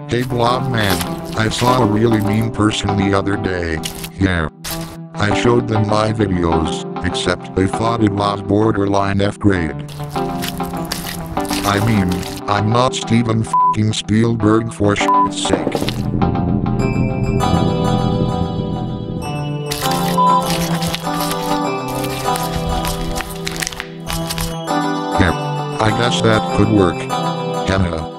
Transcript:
Hey Blobman, I saw a really mean person the other day. Yeah. I showed them my videos, except they thought it was borderline F grade. I mean, I'm not Steven f***ing Spielberg for shit's sake. Yeah. I guess that could work. Hannah.